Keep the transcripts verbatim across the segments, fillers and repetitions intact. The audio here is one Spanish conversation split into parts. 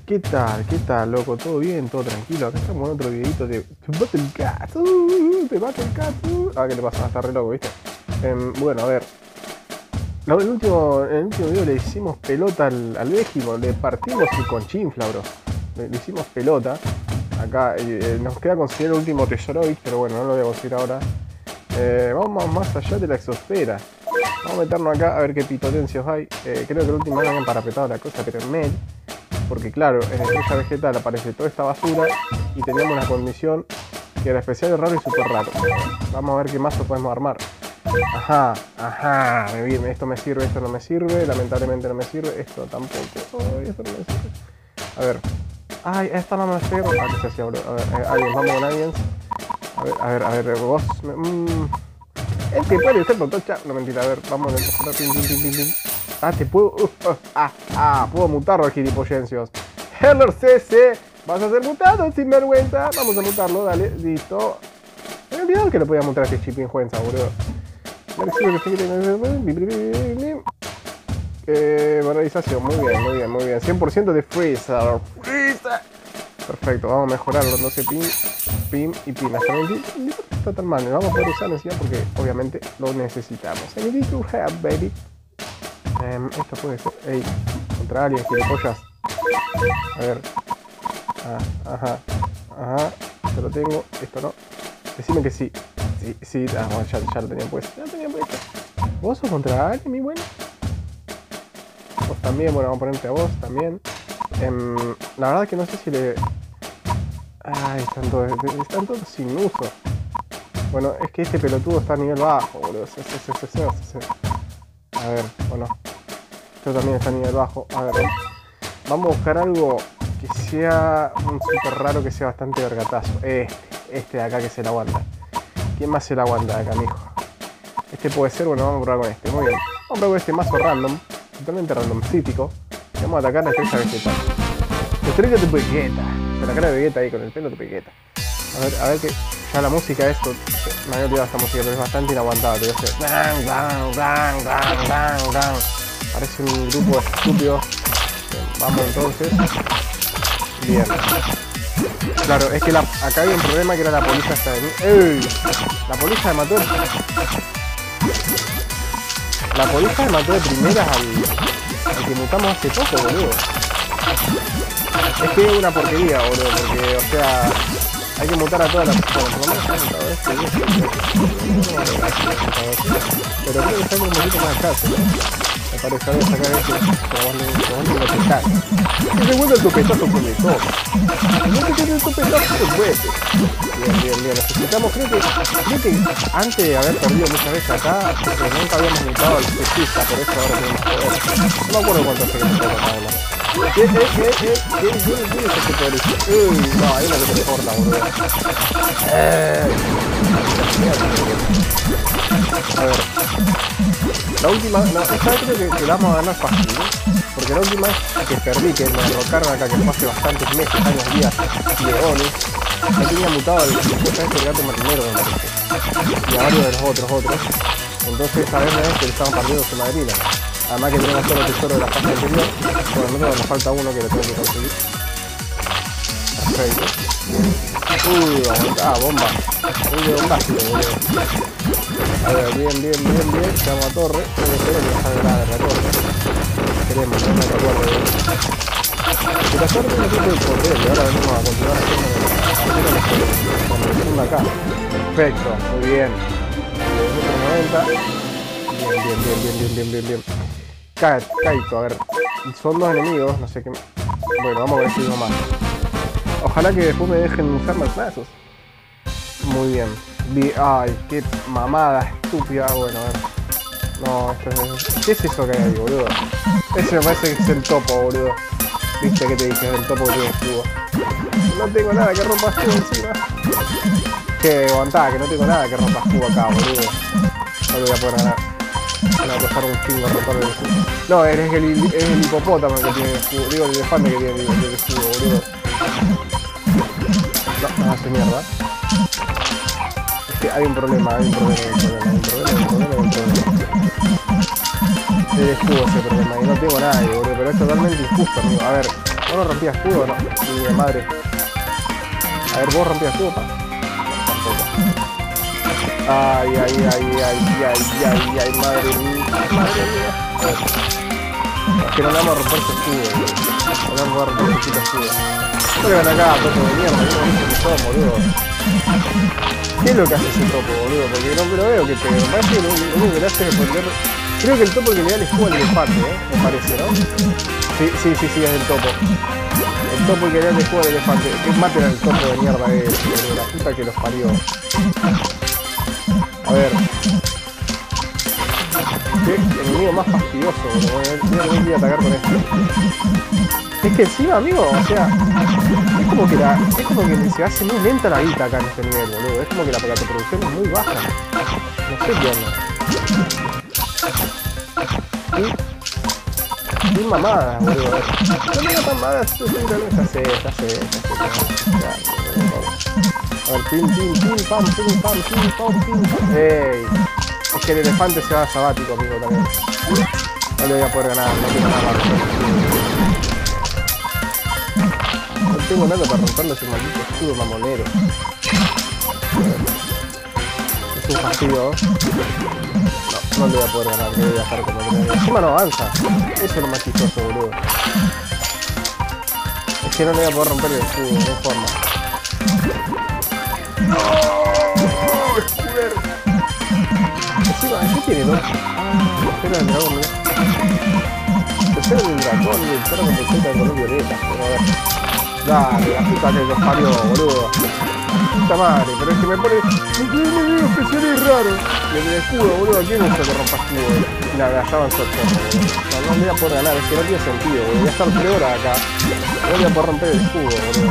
¿Qué tal? ¿Qué tal, loco? ¿Todo bien? ¿Todo tranquilo? Acá estamos con otro videito de Battle Cat. Uh, de Battle Cat. Uh. Ah, ¿qué le pasa? Está re loco, ¿viste? Eh, bueno, a ver. No, el último, en el último video le hicimos pelota al, al Bégimo. Le partimos el conchinfla, bro. Le, le hicimos pelota. Acá eh, nos queda conseguir el último Tesoroid, pero bueno, no lo voy a conseguir ahora. Eh, vamos más allá de la exosfera. Vamos a meternos acá a ver qué pitotencios hay. Eh, creo que el último año habían parapetado la cosa, pero en med. Porque claro, en Estrella Vegetal aparece toda esta basura y teníamos una condición que era especial, raro y super raro. Vamos a ver qué mazo podemos armar. Ajá, ajá, me, esto me sirve, esto no me sirve, lamentablemente no me sirve, esto tampoco, oh, esto no me sirve. A ver, ay, esta no me sirve. Ah, ¿qué se hacía, bro? A ver, eh, aliens, vamos con aliens. A ver, a ver, a ver, vos... Me, mmm. Este puede ser Protocha. No, mentira, a ver, vamos a ver. Pim, pim, pim, pim, pim. Ah, te puedo... Uh, uh, ah, ah, puedo mutarlo al gilipollencios. Heller C C, vas a ser mutado sin vergüenza. Vamos a mutarlo, dale, listo. Me he olvidado que lo podía mutar a este chipinjuenza, boludo. Eh, valorización, muy bien, muy bien, muy bien. cien por ciento de Freezer. Freezer. Perfecto, vamos a mejorarlo. No sé, pim, pim y pim. Hasta el no está tan mal. Lo vamos a poder usar encima porque obviamente lo necesitamos. I need to have, baby. Um, esto puede ser. Ey, contra alguien, gilipollas. A ver. Ah, ajá. Ajá. Esto lo tengo. Esto no. Decime que sí. Sí, sí. Ah, bueno, ya, ya lo tenía puesto. Ya lo tenía puesto. ¿Vos sos contra alguien, mi bueno? Vos también. Bueno, vamos a ponerte a vos también. Um, la verdad que no sé si le... Ay, están todos, están todos sin uso. Bueno, es que este pelotudo está a nivel bajo, boludo. Sí, sí, sí, sí, sí, sí. A ver, bueno. Esto también está a nivel bajo. A ver, vamos a buscar algo que sea un super raro, que sea bastante vergatazo. Este, este de acá que se la aguanta. ¿Quién más se la aguanta de acá, mijo? Este puede ser, bueno, vamos a probar con este. Muy bien. Vamos a probar con este mazo random. Totalmente randomcítico. Vamos a atacar la estrella vegetal. La estrella de Vegeta. Con la cara de Vegeta ahí, con el pelo de Vegeta. A ver, a ver que ya la música de esto. Me había olvidado esta música, pero es bastante inaguantable. Te voy a hacer. Gang, gang, gang, gang, gang, gang. Parece un grupo estúpido. Bien, vamos entonces. Bien. Claro, es que la, acá había un problema que era la polilla esta de mí. ¡Ey! La polilla me mató. La polilla me mató de primeras al, al que mutamos hace poco, boludo. Es que es una porquería, boludo, porque, o sea, hay que mutar a todas las personas. Por lo menos han mutado este y este y este. Pero creo que está un poquito más escaso, ¿no? Me parece, voy a sacar este, pero vos no lo pescás. Y segundo el tupetazo con el todo. No te tiene el tupetazo con hueso. Bien, bien, bien. Necesitamos, creo que, creo que antes de haber perdido muchas veces acá, eh, nunca habíamos mutado al cestista, por eso ahora tenemos poder. No me acuerdo cuánto hace que me toca hablar. ¿Qué, eh, eh, eh, qué, qué, qué es ese poder? Uy, no, ahí no que te importa, boludo. Eh. A ver. La última, no, esta vez creo que, que la vamos a ganar fácil, ¿no? Porque la última que perdí, que me derrocaron acá, que fue hace bastantes meses, años, días, leones, no tenía mutado el, el gato marinero, me parece. Y a varios de los otros, otros. Entonces esta vez me ves que le estaban partiendo su madrina. Además que tenemos todo el tesoro de la fase anterior. Bueno, nosotros nos falta uno que lo tengo que conseguir. Perfecto. Uy, aguantá, bomba. Uy, bombástico, boludo. A ver, bien, bien, bien, bien. Llegamos a torre. Creo que queremos dejar de la, de la torre. Queremos, no me acuerdo bien. Y la torre tiene un tipo de poder. Y ahora venimos a continuar haciendo la segunda acá. Perfecto, muy bien. noventa. Bien, bien, bien, bien, bien, bien, bien, bien. Kaito, a ver. Son dos enemigos, no sé qué. Bueno, vamos a ver si uno más. Ojalá que después me dejen usar más mazos. Muy bien. Ay, qué mamada estúpida. Bueno, a ver. No, esto es... ¿Qué es eso que hay ahí, boludo? Ese me parece que es el topo, boludo. ¿Viste que te dije? El topo que tiene escudo. No tengo nada que rompa escudo encima. Que aguantá, que no tengo nada que rompa escudo acá, boludo. No lo voy a poder ganar. Me va a costar un chingo romper el escudo. No, es el, es el hipopótamo que tiene el escudo. Digo, el elefante que tiene el, el escudo, boludo. No, no hace mierda. Es que hay un problema, hay un problema, hay un problema, hay un problema, hay un problema, hay un problema. El escudo ese problema, y no tengo nada, boludo, pero es totalmente injusto, amigo. A ver, ¿Vos no rompías escudo o no? Ni de madre. A ver, ¿vos rompías escudo, pa? No, tampoco. Ay, ay, ay, ay, ay, ay, ay, madre mía. Madre mía. A ver. Es que no le vamos a romper su escudo, boludo. No le vamos a romper su puto escudo. No le van acá, topo de mierda, yo no sé qué son, boludo. ¿Qué es lo que hace ese topo, boludo? Porque no lo veo que pegue. Me parece que lo único que le hace es poner... Creo que el topo que le da el escudo al elefante, ¿eh? Me parece, ¿no? Sí, sí, sí, sí, es el topo. El topo que le da el escudo al elefante. Que maten al topo de mierda ese, boludo. La puta que los parió. A ver. Qué enemigo más fastidioso, boludo. Mira que voy a atacar con esto. Es que encima, amigo, o sea, es como que la, es como que se hace muy lenta la vida acá en este nivel, boludo. Es como que la, la producción es muy baja. No sé qué onda. Y, y mamadas, boludo. No me da mamadas, esto seguramente hace, hace, hace, a ver, pim, pim, pim, pam, pim, pam, pim, pam, pim, pam. Ey, es que el elefante se va a sabático, amigo, también. No le voy a poder ganar, no tengo nada para No tengo nada para romperle ese maldito escudo mamonero. Es un fastidio. No, no le voy a poder ganar, le voy a dejar como que encima no avanza. Eso es lo más chistoso, boludo. Es que no le voy a poder romper el escudo, no hay forma. ¡No! ¡Escuder! Encima, ¿qué tiene, no? Ah, la esfera del dragón, mirá. La esfera del dragón y el perro con bolseta de color violeta. Pero a ver. Dale, la puta que los parió, boludo. Puta madre, pero es que me pone... Me quedé medio especial y raro. Y el escudo, boludo, ¿quién es el que rompa escudo? Nada, ya avanzó el perro, boludo. No, no me voy a poder ganar, es que no tiene sentido, boludo. Voy a estar tres horas acá. No voy a poder romper el escudo, boludo.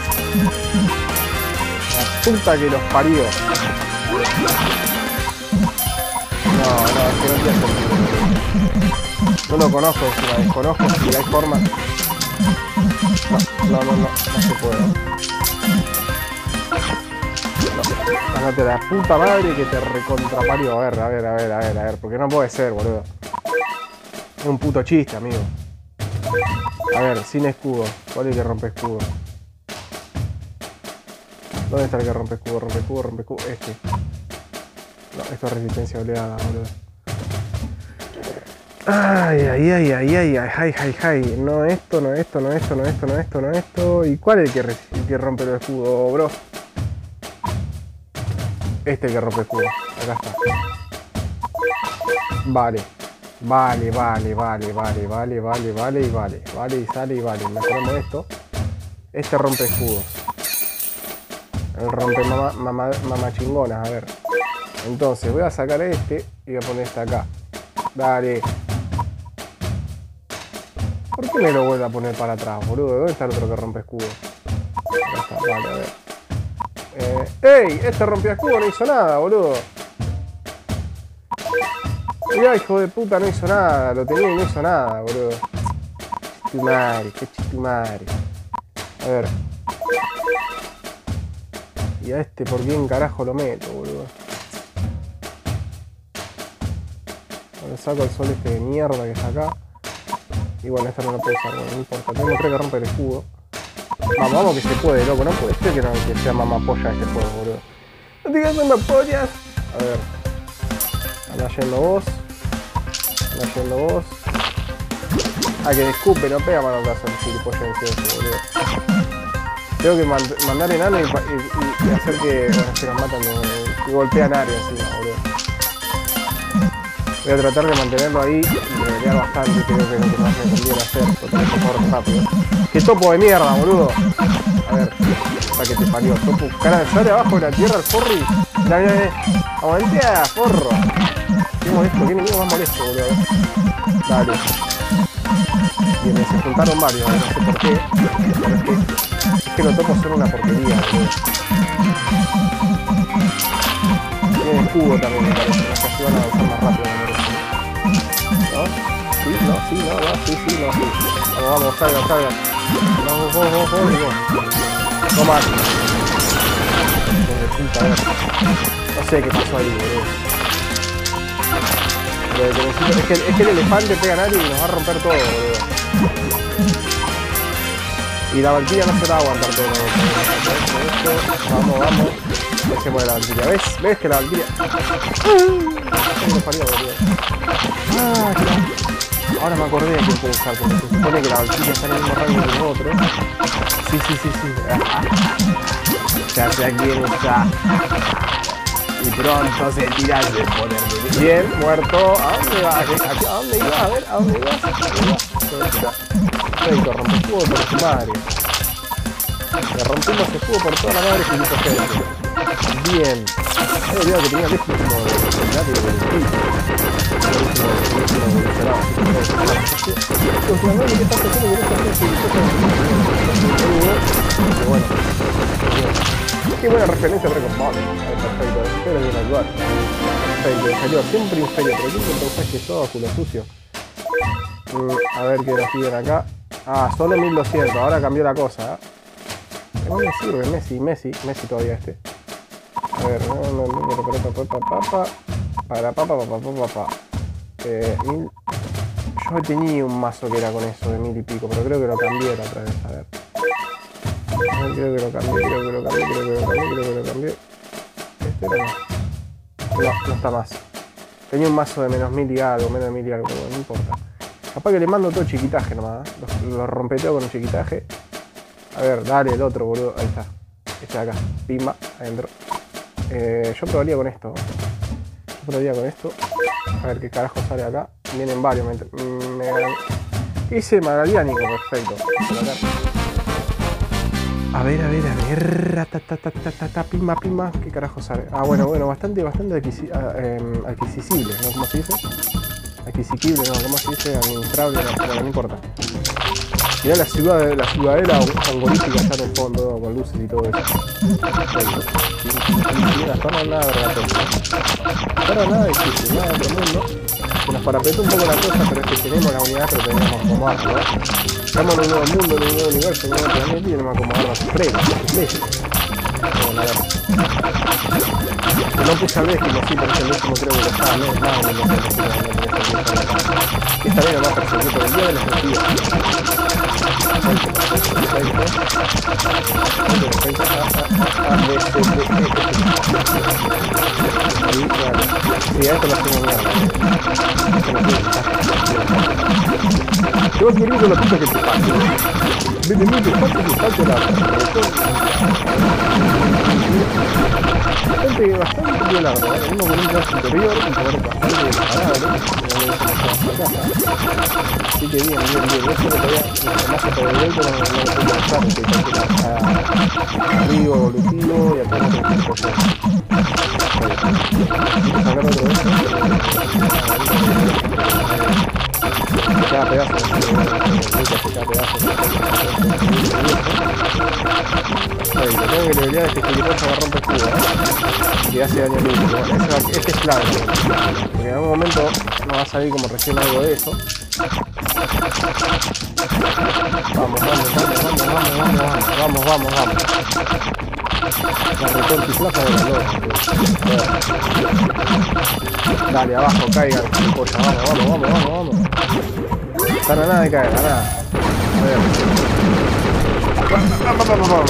La puta que los parió. No, no, es que no tiene sentido. No lo conozco, si la desconozco, si hay forma... No, no, no, no, no se puede. No, andate la puta madre que te recontraparió. A ver, a ver, a ver, a ver, a ver, porque no puede ser, boludo. Es un puto chiste, amigo. A ver, sin escudo. ¿Cuál es el que rompe escudo? ¿Dónde está el que rompe escudo? Rompe escudo, rompe escudo. Este. No, esto es resistencia obligada, boludo. Ay, ay, ay, ay, ay, ay, ay, ay, ay. No esto, no esto, no esto, no esto, no esto, no esto. ¿Y cuál es el que, el que rompe el escudo, bro? Este es el que rompe el escudo. Acá está. Vale. Vale, vale, vale, vale, vale, vale, vale y vale. Vale y sale y vale. Mejoramos esto. Este rompe escudos. El rompe mamá, mamá, mamá chingonas, a ver. Entonces voy a sacar este y voy a poner este acá. Dale. ¿Por qué me lo vuelvo a poner para atrás, boludo? ¿Dónde está el otro que rompe escudo? Acá está, vale, a ver. Eh, ¡Ey! Este rompió escudo, no hizo nada, boludo. Mirá, hijo de puta, no hizo nada. Lo tenía y no hizo nada, boludo. Chitumare, qué chitumare. A ver. Y a este, ¿por quién carajo lo meto, boludo? Le saco el sol este de mierda que está acá. Y bueno, esta no lo puedo usar, bueno, no importa. Tengo que romper el escudo. Vamos, vamos que se puede, loco. No puede ser que, no, que sea mamapolla este juego, boludo. No te digas mamapollas. A ver. Anda yendo vos. Anda yendo vos. Ah, que escupe, no pega manotazo el gilipollas ese, boludo. Tengo que mand mandar enano y, y, y hacer que, bueno, que nos matan, que golpean área encima, boludo. Voy a tratar de mantenerlo ahí y me pelear bastante, creo que es lo que más me conviene hacer, porque es mejor rápido. ¡Qué topo de mierda, boludo! A ver, para que te parió, topo. Cara, sale abajo de la tierra el forro y... La, la, la, ¡aguantea, forro! Qué molesto, qué enemigo más molesto, boludo. Dale. Bien, se juntaron varios, no sé por qué, pero es que, es que los topos son una porquería, boludo. Tiene escudo también, me parece, no sé si van a avanzar más rápido, me parece. ¿No? Sí, no, sí, no, no, sí, sí, no, sí. Vamos, vamos, salgan, salgan. Vamos, vamos, vamos, vamos, vamos. Toma. Hijo de puta, a ver. No sé qué pasó ahí, boludo. Es que, es que el elefante pega a nadie y nos va a romper todo, boludo. Y la Valkyria no se la va a aguantar todo. Vamos, vamos. Ahí se mueve la Valkyria. ¿Ves? ¿Ves que la Valkyria? Ah, claro. Ahora me acordé de quién puedo usar, porque se supone que la Valkyria está en el mismo rango que los otros. Sí, sí, sí, sí. Ya sé a quién usar. Y pronto se tira el poder de... Bien, muerto. ¿A dónde va? ¿A, a, a dónde iba? A ver, ¿a dónde iba? ¿A dónde iba? Perfecto, rompe escudo por su madre. Le rompimos el escudo por toda la madre que hizo gente. Bien. He olvidado que tenía el último látigo del piso. El último, el último evolucionado. Últimamente, ¿qué estás haciendo con esta gente? Pero bueno. Qué buena referencia a Dragon Ball. Perfecto, espero bien ayudar. Perfecto, salió siempre inferior, pero ¿qué pensás que es todo culo sucio? Mm, a ver qué nos piden acá. Ah, solo mil doscientos, ahora cambió la cosa. ¿eh? No me sirve Messi, Messi, Messi todavía este. A ver, no, no, no, no, para papá, papá, para papá, papá, papá, papá. Eh, mil... Yo tenía un mazo que era con eso de mil y pico, pero creo que lo cambié la otra vez, a ver. No, creo que lo cambié, creo que lo cambié, creo que lo cambié, creo que lo cambié. Este era no. No, no está más. Tenía un mazo de menos mil y algo, menos de mil y algo, pero no importa. Capaz que le mando todo chiquitaje nomás, ¿eh? Lo, lo rompeteo con un chiquitaje. A ver, dale el otro, boludo. Ahí está. Este de acá. Pimba, adentro. Eh, yo probaría con esto. Yo probaría con esto. A ver qué carajo sale acá. Vienen varios. Me, me... Hice Magaliánico, perfecto. A ver, a ver, a ver. Ta, ta, ta, ta, ta, ta, pimba, pimba. ¿Qué carajo sale? Ah, bueno, bueno, bastante, bastante adquisi eh, adquisicible, ¿no? ¿Cómo se dice? Adquisitible, ¿no? ¿Cómo se dice? Administrable, no, bueno, no importa. Mirá la ciudad, la ciudadela angolífica está en el fondo, con luces y todo eso. Mira, para nada, verdad. Para nada difícil, nada de otro mundo. Se nos parapetó un poco la cosa, pero es que tenemos la unidad, pero tenemos que acomodarlo, ¿no? Estamos en un nuevo mundo, en un nuevo universo, en un nuevo planeta y tenemos que acomodar las estrellas, las estrellas. Bueno, a ver. No puse al décimo, sí, porque el décimo creo que lo estaba menos mal, no sé si no tenía que que esta vez no va a perseguir por el día de la efectiva. Sí, a esto lo hacemos mierda. Yo quería que lo puse que te pase. Vete, vete, pase que salte la... Bastante, bastante violado, ¿eh? Venimos con un plan superior y poder pasar de la parada, así que bien, bien, bien. Esto lo podía más por el derecho, no lo puedo usar, porque está arriba, evolutivo y acá no tengo que hacer. Vamos a sacar otro de esto. Cada pedazo, cada pedazo. Lo tengo que debería de que gilipollas me rompe el escudo, ¿eh? Que hace daño líquido. Este, este es clave, porque en algún momento nos va a salir como recién algo de eso. Vamos, vamos, vamos, vamos, vamos, vamos, vamos, vamos. La retortiflaja de la loca. Dale, abajo, caigan, gilipollas, vamos, vamos, vamos, vamos, vamos. Están a nada de caer, a nada. A ver. Vamos, vamos, vamos.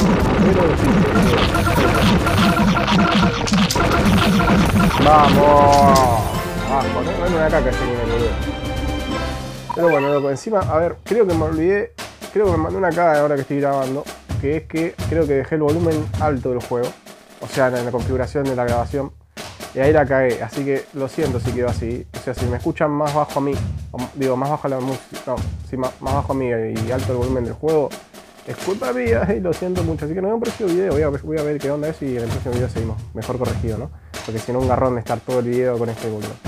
Vamos. Abajo, ¿no? Hay una caca este nivel, boludo. Pero bueno, loco, encima, a ver, creo que me olvidé. Creo que me mandé una caga ahora que estoy grabando. Que es que creo que dejé el volumen alto del juego. O sea, en la configuración de la grabación. Y ahí la cagué, así que lo siento si quedó así. O sea, si me escuchan más bajo a mí, digo, más bajo la música, no, sí, más, más bajo a mí y alto el volumen del juego, es culpa mía y lo siento mucho. Así que nos vemos en el próximo video, voy a, voy a ver qué onda es y en el próximo video seguimos mejor corregido, ¿no? Porque si no, un garrón de estar todo el video con este volumen.